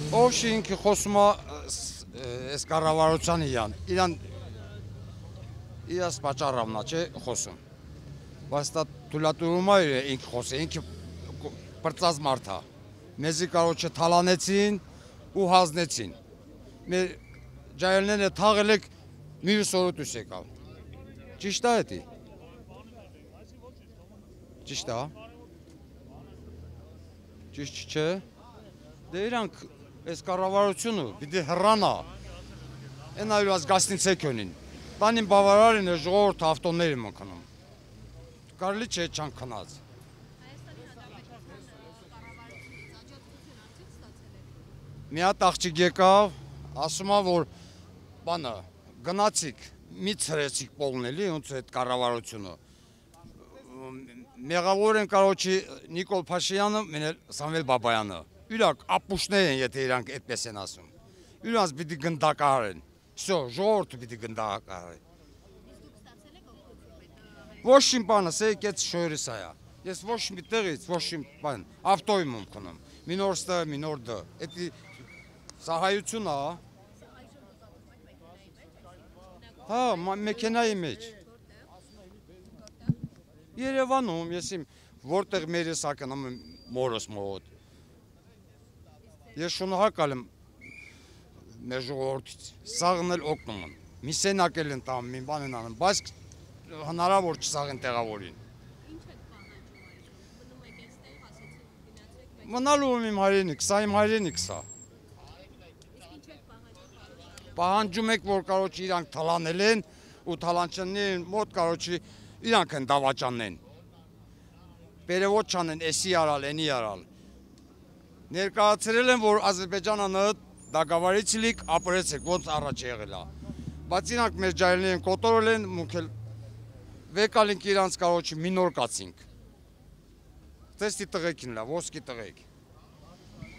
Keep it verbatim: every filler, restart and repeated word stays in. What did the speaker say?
Ով շինքի խոսում է այս կառավարության իրան, իրան իրաց պատճառավն է, չէ, խոսում։ Բայց դա թույլատուրում է ինքը խոսի, ինքը պրծած մարդ է։ Մեզի կարոջը թալանեցին ու հանձնեցին։ Մեր ջահելները թաղել եք մյուս օրը դուրս եկավ։ Ճիշտ է դա։ Ճիշտ է։ Ճիշտ չէ։ Դե իրանք այս կառավարությունը պիտի հեռանա։ Այն այլոց գաստնիցեք ունին։ Տանին բավարարին է ժողովուրդ ավտոների մնքնում։ Կարելի չէ չան քնած։ Մի հատ աղջիկ եկավ, ասում է, որ բանը գնացիք, մի ցրեցիք պողնելի, ոնց է այդ կառավարությունը։ Մեղավոր են կարոջի Նիկոլ Փաշինյանը, մեն Սամվել Բաբայանը։ Իրանք ապուշներ են, եթե իրանք այդպես են ասում։ Իրանք պիտի գնդակահարեն։ Всё, ժողովուրդը պիտի գնդակահարի։ Ոչ մի բան, ասա եկեց շորիս այա։ Ես ոչ մի տեղից, ոչ մի բան, ավտոյում եմ քնում։ Մինորստը, մինորդը, էդի սա հայություն է։ Հա, մեքենայի մեջ։ Երևանում, ես իմ որտեղ մեր ես ակնում եմ մորս մոտ։ Ես շնորհակալ եմ մեր ժողովրդից, սաղն էլ օգնում եմ։ Մի սենակ էլ են տամ, մի բան են անում, բայց հնարավոր չսաղեն տեղավորին։ Մնալու եմ իմ հայրենիք, սա իմ հայրենիք սա։ Պահանջում եք, որ կարոջ իրանք թալանել են ու թալանչաններին մոտ կարոջի իրանք են դավաճանեն։ Պերևոտ չանեն, էսի արալ, ենի արալ։ Ներկայացրել են, որ Ադրբեջանը դագավարից լիք ապրեցեք, ոնց առաջ եղել է։ Բայց իրանք մեր ջահելներին կոտորել են, մուքել վեկալինք իրանց կարոջի մինոր կացինք։ Տեստի տղեկին լա, ոսկի տղեկ։